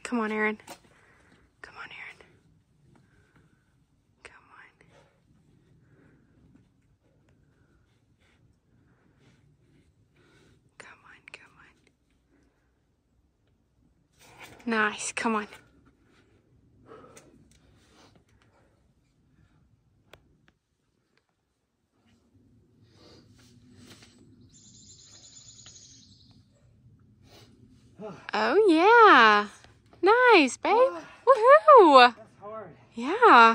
Come on, Aaron. Come on, Aaron. Come on. Come on, come on. Nice, come on. Oh yeah. Nice, babe. Woohoo! That's hard. Yeah.